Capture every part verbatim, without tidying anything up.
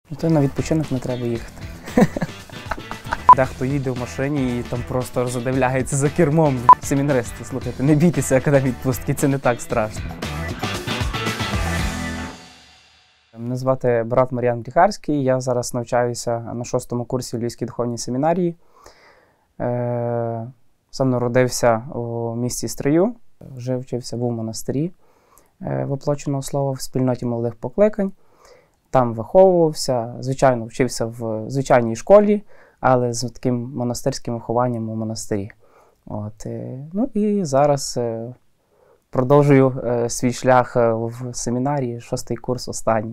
То на відпочинок не треба їхати. Дехто їде в машині і там просто задивляється за кермом. Семінаристи, слухайте, не бійтеся академії відпустки, це не так страшно. Мене звати брат Мар'ян Бріхарський, я зараз навчаюся на шостому курсі в Львівській духовній семінарії. Сам народився у місті Стрию, вже вчився був в монастирі воплоченого слова в спільноті молодих покликань. Там виховувався, звичайно, вчився в звичайній школі, але з таким монастирським вихованням у монастирі. От. Ну і зараз продовжую свій шлях в семінарії, шостий курс останній.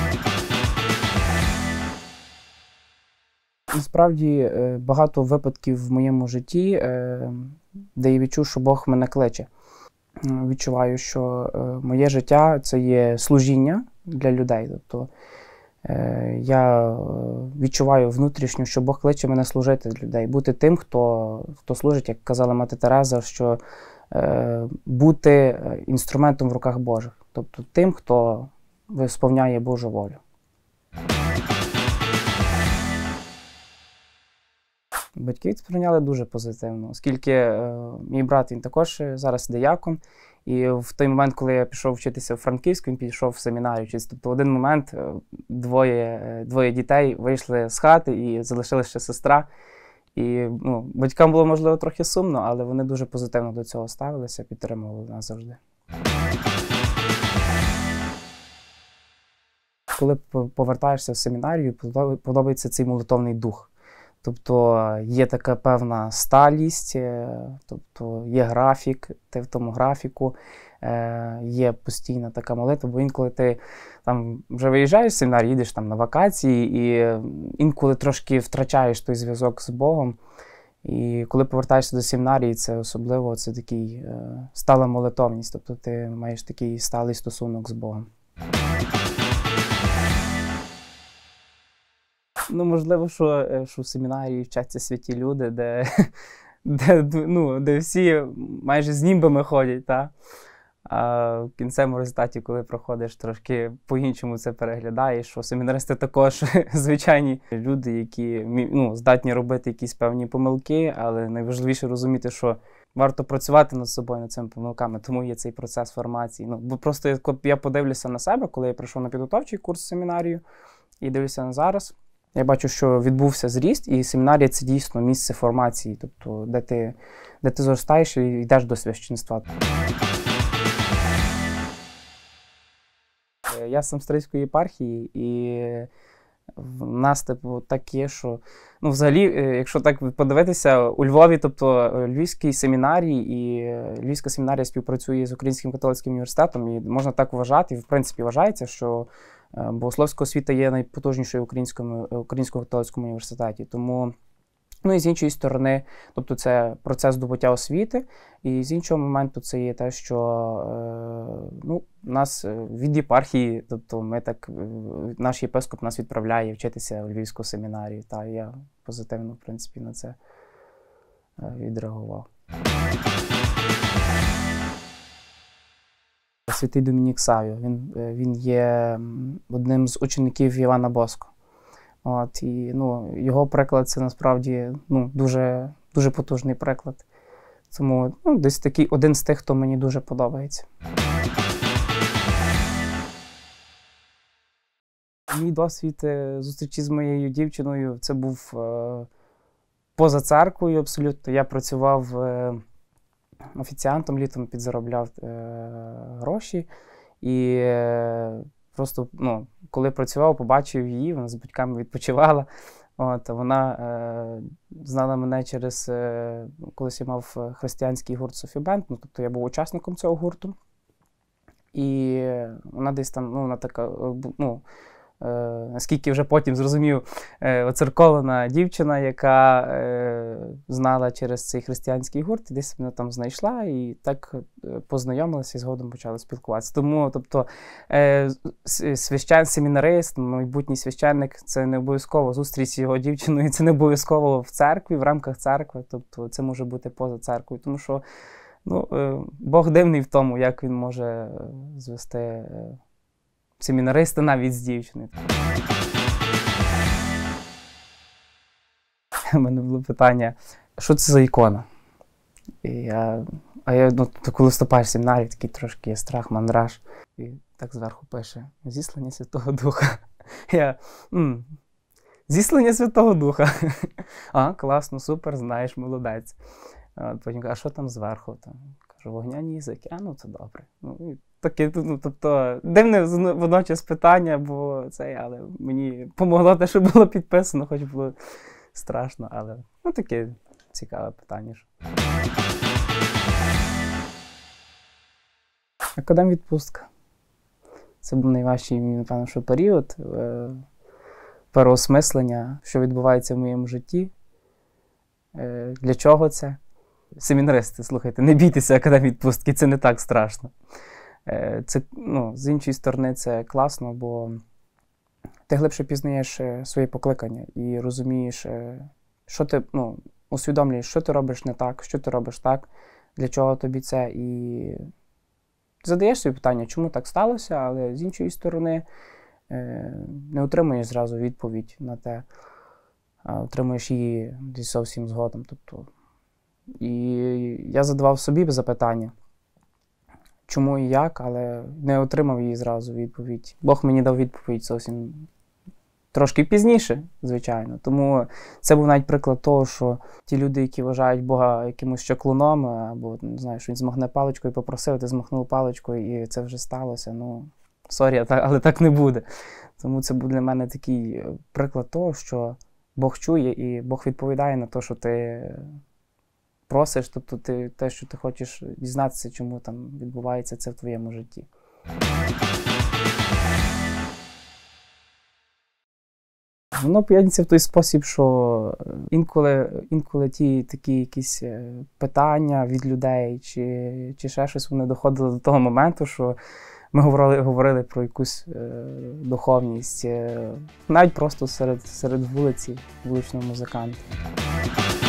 Насправді, багато випадків в моєму житті, де я відчув, що Бог мене кличе. Відчуваю, що моє життя – це є служіння для людей. Тобто я відчуваю внутрішньо, що Бог кличе мене служити для людей, бути тим, хто, хто служить, як казала мати Тереза, що бути інструментом в руках Божих. Тобто тим, хто сповняє Божу волю. Батьки сприйняли дуже позитивно, оскільки е, мій брат, він також зараз диякон, і в той момент, коли я пішов вчитися в Франківську, він пішов в семінарію. Тобто в один момент двоє, двоє дітей вийшли з хати і залишилася ще сестра. І ну, батькам було, можливо, трохи сумно, але вони дуже позитивно до цього ставилися, підтримували нас завжди. Коли повертаєшся в семінарію, подобається цей молитовний дух. Тобто є така певна сталість, тобто є графік, ти в тому графіку, є постійна така молитва, бо інколи ти там вже виїжджаєш з семінарії, їдеш там на вакації і інколи трошки втрачаєш той зв'язок з Богом. І коли повертаєшся до семінарії, це особливо це такий стала молитовність, тобто ти маєш такий сталий стосунок з Богом. Ну, можливо, що, що в семінарії вчаться святі люди, де, де, ну, де всі майже з німбами ходять, та? А в кінцевому результаті, коли проходиш, трошки по-іншому це переглядаєш, що семінаристи також звичайні люди, які ну, здатні робити якісь певні помилки, але найважливіше розуміти, що варто працювати над собою, над цими помилками, тому є цей процес формації. Ну, бо просто я подивлюся на себе, коли я прийшов на підготовчий курс в семінарію, і дивлюся на зараз. Я бачу, що відбувся зріст, і семінарія – це дійсно місце формації, тобто де ти, де ти зростаєш і йдеш до священства. Я сам з Стрийської єпархії, і в нас типу, так є, що ну, взагалі, якщо так подивитися, у Львові, тобто Львівській семінарії і Львівська семінарія співпрацює з Українським католицьким університетом, і можна так вважати, і в принципі вважається, що богословська освіта є найпотужнішою в Українському, Українському католицькому університеті. Тому, ну і з іншої сторони, тобто це процес здобуття освіти, і з іншого моменту це є те, що ну, нас від єпархії, тобто ми так, наш єпископ нас відправляє вчитися в Львівську семінарію, та я позитивно, в принципі, на це відреагував. Святий Домінік Савіо, він, він є одним з учеників Івана Боско. От, і, ну, його приклад – це насправді ну, дуже, дуже потужний приклад. Тому ну, десь такий один з тих, хто мені дуже подобається. Мій досвід зустрічі з моєю дівчиною – це був е, поза церквою абсолютно. Я працював е, офіціантом, літом підзаробляв е, гроші. І е, просто, ну, коли працював, побачив її, вона з батьками відпочивала. От, вона е, знала мене через, е, колись я мав християнський гурт Софібенд, ну, тобто я був учасником цього гурту. І вона десь там, ну, вона така, ну, е, наскільки вже потім зрозумів, е, оцерковлена дівчина, яка е, знала через цей християнський гурт, і десь мене там знайшла, і так познайомилася і згодом почали спілкуватися. Тому, тобто, е, священ, семінарист, майбутній священник, це не обов'язково зустріч з його дівчиною, це не обов'язково в церкві, в рамках церкви, тобто це може бути поза церквою, тому що ну, е, Бог дивний в тому, як він може звести е, семінариста навіть з дівчиною. в мене було питання, що це за ікона? І я, а я, ну, коли вступаєш в семінарі, такий трошки є страх, мандраж. І так зверху пише «Зіслання Святого Духа». Я, м «Зіслання Святого Духа». А, класно, супер, знаєш, молодець. А потім кажу, а що там зверху? Там, кажу, вогняні язики. А, ну це добре. Ну, і таке, ну, тобто, дивне водночас питання, бо це, але мені помогло те, що було підписано, хоч було страшно, але, ну, таке цікаве питання. Академ-відпустка. Це був найважчий, напевно, що період е, переосмислення, що відбувається в моєму житті. Е, для чого це? Семінаристи, слухайте, не бійтеся академ-відпустки, це не так страшно. Е, це, ну, з іншої сторони, це класно, бо ти глибше пізнаєш своє покликання і розумієш, що ти, ну, усвідомлюєш, що ти робиш не так, що ти робиш так, для чого тобі це. І задаєш собі питання, чому так сталося, але з іншої сторони не отримуєш зразу відповідь на те, а отримуєш її десь зовсім згодом. Тобто, і я задавав собі запитання, чому і як, але не отримав її зразу відповідь. Бог мені дав відповідь зовсім трошки пізніше, звичайно. Тому це був навіть приклад того, що ті люди, які вважають Бога якимось чаклуном, або, не знаю, що він змахне паличкою, попросив, ти змахнув паличкою, і це вже сталося. Ну, сорі, але так не буде. Тому це був для мене такий приклад того, що Бог чує і Бог відповідає на те, що ти просиш, тобто ти, те, що ти хочеш дізнатися, чому там відбувається це в твоєму житті. Воно поєднується в той спосіб, що інколи, інколи ті такі якісь питання від людей чи, чи ще щось, вони доходили до того моменту, що ми говорили, говорили про якусь е, духовність, е, навіть просто серед, серед вулиці, вуличного музиканта.